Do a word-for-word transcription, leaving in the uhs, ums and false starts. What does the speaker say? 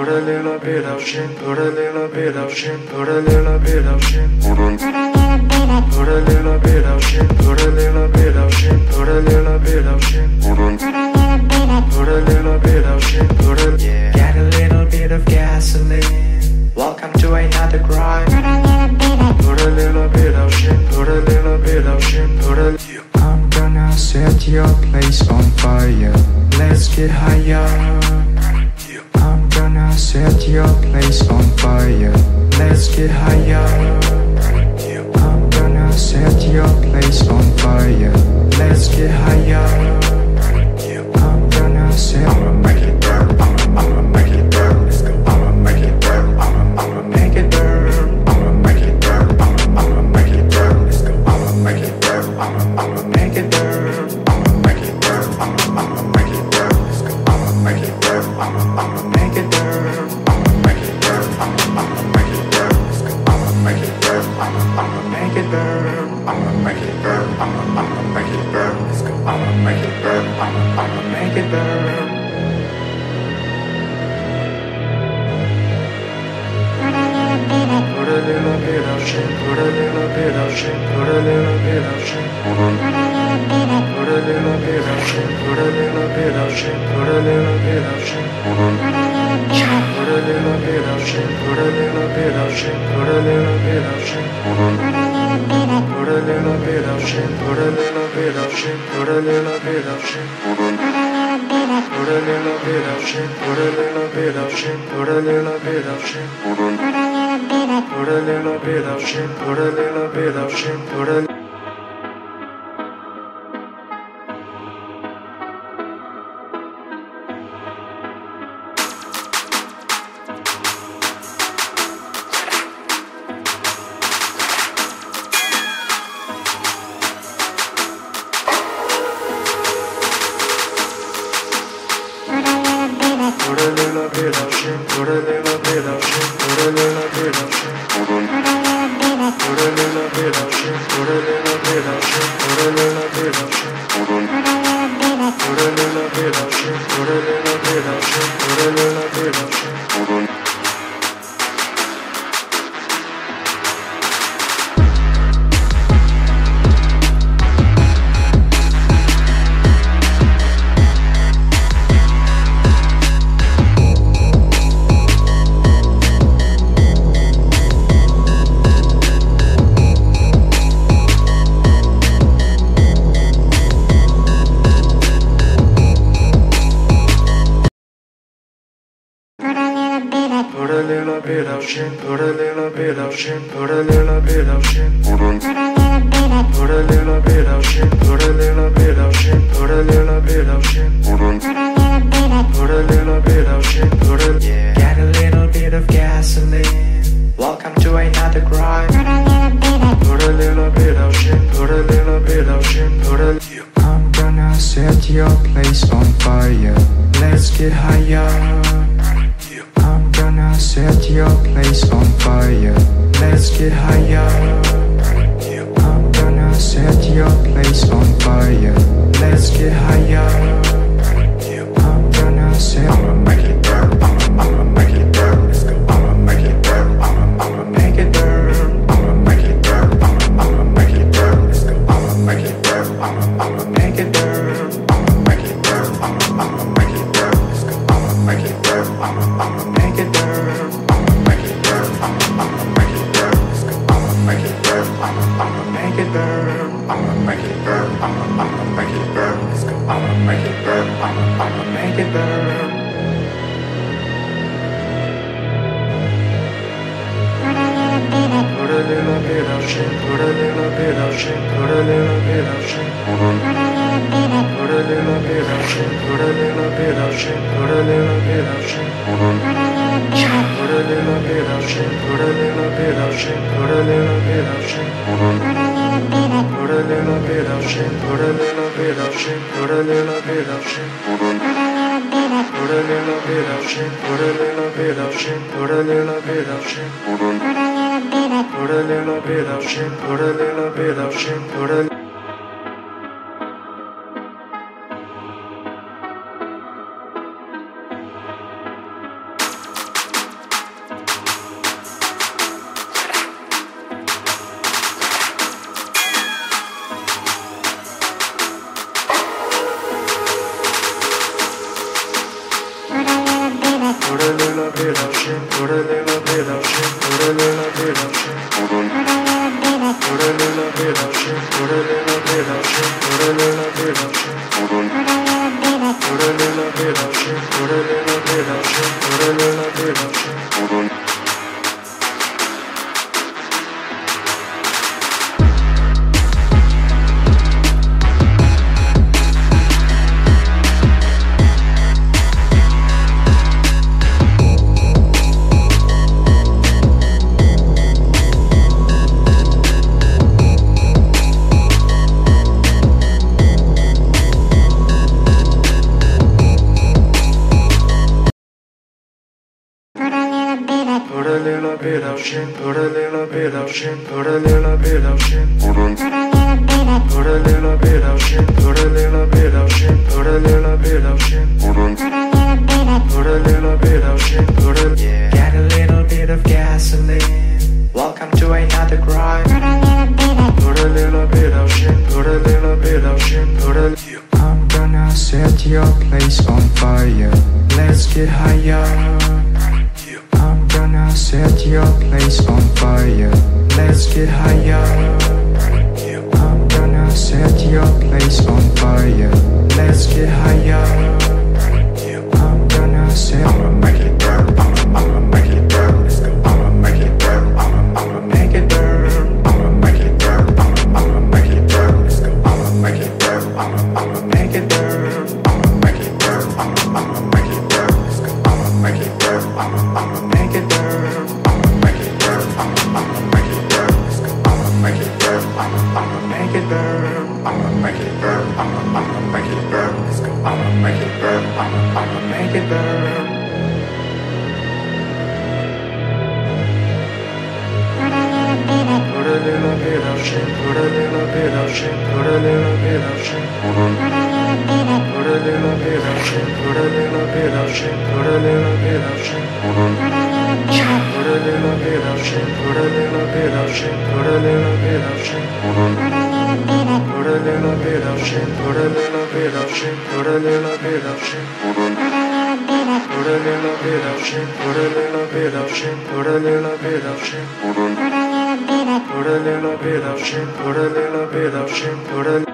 put a little bit of shin, put a little bit of shin, put a little bit of shin, put a put a little bit of shin, put a little bit of shin, put a little bit of shin, put a put a little bit of shin, put a get a little bit of gasoline. Welcome to another grind. Put a little bit of shin, put a little bit of shin, put a I'm gonna set your place on fire. Let's get higher. I'm gonna set your place on fire. Let's get higher. I'm gonna set your place on fire. Let's get higher. I'm gonna set I'ma make it burn. I'ma, I'ma make it burn. Let's go. I'ma make it burn. I'ma, I'ma make it burn. I'ma make it burn. I'ma, I'ma make it burn. Let's go. I'ma make it burn. I'ma, I'ma make it burn. I'ma make it burn. I'ma, I'ma make it burn. Let's go. I'ma make it burn. I'ma, I'ma make it burn. I'ma make it burn. I'ma, I'ma make it burn. Let's go. I'ma make it burn. I'ma, I'ma make it burn. I'ma make it burn. I'ma, I'ma make it burn. Let's go. I'ma make it burn. I'ma, I'ma make it burn. Put a little bit of shin, put a little bit of shin, put a little bit of shin, put a put a little bit of shin, put a little bit of shin, put a little bit of shin, put a put a little bit of shin, put a little bit of shin, put a little bit of shin, put a put a little bit of shin, put a little bit of shin, put a little bit of shin, put a put a little bit of shin, put a little bit of shin, put a little bit of shin, put a put a little bit of shin, put a little bit of shin, put a Put a little bit of shin, put a little bit of shin, put a little bit of shin, put a put a little bit of shin, put a little bit of shin, put a little bit of shin, put a put a little bit of shin, put a little bit of shin, put a little bit of shin, put a Put a little bit of shin, put a little bit of shin, put a little bit of shin, put a put a little bit of shin, put a little bit of shin, put a little bit of shin, put a put a little bit of shin, put a get a little bit of gasoline. Welcome to another grind. Put a little bit of shin, put a little bit of shin, put a I'm gonna set your place on fire. Let's get higher. I'm gonna set your place on fire. Let's get higher. I'm gonna set your place on fire. Let's get higher. I'm gonna set I'ma make it burn. I'ma, I'ma make it burn. Let's go. I'ma make it burn. I'ma, I'ma make it burn. I'ma make it burn. I'ma, I'ma make it burn. Let's go. I'ma make it burn. I'ma, I'ma make it burn. I'ma make it burn. I'ma, I'ma make it burn. Let's go. I'ma make it burn. I'ma, I'ma make it burn. I'ma make it burn. I'ma, I'ma make it burn. Let's go. I'ma make it burn. I'ma, I'ma make it burn. I'ma make it burn. I'ma, I'ma make it burn. Let's go. I'ma make it burn. I'ma, I'ma make it burn. Put a little bit of shin, put a little bit of shin, put a little bit of shin, put a put a little bit of shin, put a little bit of shin, put a little bit of shin, put a put a little bit of shin, put a little bit of shin, put a little bit of shin, put a put a little bit of shin, put a little bit of shin, put a little bit of shin, put a put a little bit of shin, put a little bit of shin, put a little bit of shin, put a put a little bit of shin, put a little bit of shin, put a put a little bit of shit, put a little bit of shit, put a little bit of shit, put a little bit of shit, put a little bit of shit, put a little bit of shit, put a little bit of shit, put a little bit of shit, put a little bit of shit, put a Put a little bit of shit, put a little bit of shit, put a little bit of shit, put a put a little bit of shit, put a little bit of shit, put a little bit of shit, put a put a little bit of shit, put a yeah. Get a little bit of gasoline. Welcome to another grind. Put a little bit of shit, put a little bit of shit, put a I'm gonna set your place on fire. Let's get higher. I'm gonna set your place on fire. Let's get higher. I'm gonna set your place on fire. Let's get higher. I'm gonna set I'ma make it burn. I'ma, I'ma make it burn. Let's go. I'ma make it burn. I'ma, I'ma make it burn. I'ma make it burn. I'ma, I'ma make it burn. Let's go. I'ma make it burn. I'ma, I'ma make it burn. I'ma make it burn. I'ma, I'ma make it burn. Let's go. I'ma make it burn. I'ma, I'ma make it burn. I'ma make it burn. I'ma, I'ma make it burn. Let's go. I'ma make it burn. I'ma, I'ma make it burn. I'ma make it burn. I'ma, I'ma make it burn. Let's go. I'ma make it burn. I'ma, I'ma make it burn. Put a little bit of shit, put a little bit of shit, put a little bit of shit, put a put a little bit of shit, put a little bit of shit, put a little bit of shit, put a put a little bit of shit, put a little bit of shit, put a little bit of shit, put a put a little bit of shit, put a little bit of shit, put a little bit of shit, put a put a little bit of shit, put a little bit of shit, put a little bit of shit, put a Put a little bit of shit, put a little bit of shit, put a